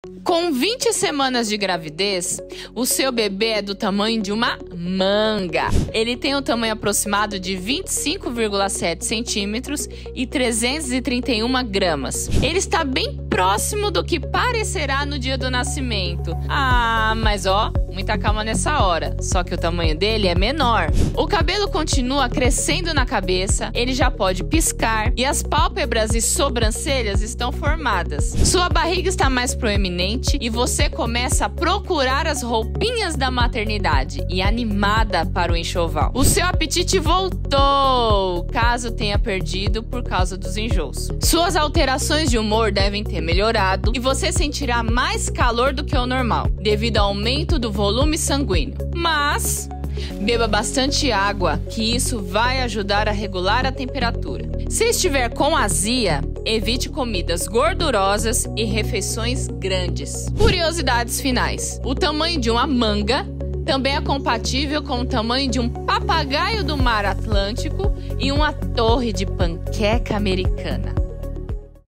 Com 20 semanas de gravidez, o seu bebê é do tamanho de uma manga. Ele tem um tamanho aproximado de 25,7 centímetros e 331 gramas. Ele está bem próximo do que parecerá no dia do nascimento. Mas muita calma nessa hora, só que o tamanho dele é menor. O cabelo continua crescendo na cabeça, ele já pode piscar e as pálpebras e sobrancelhas estão formadas. Sua barriga está mais proeminente e você começa a procurar as roupinhas da maternidade e animada para o enxoval. O seu apetite voltou, caso tenha perdido por causa dos enjoos. Suas alterações de humor devem ter melhorado e você sentirá mais calor do que o normal, devido ao aumento do volume sanguíneo. Mas beba bastante água, que isso vai ajudar a regular a temperatura. Se estiver com azia, evite comidas gordurosas e refeições grandes. Curiosidades finais: o tamanho de uma manga também é compatível com o tamanho de um papagaio do mar Atlântico e uma torre de panqueca americana.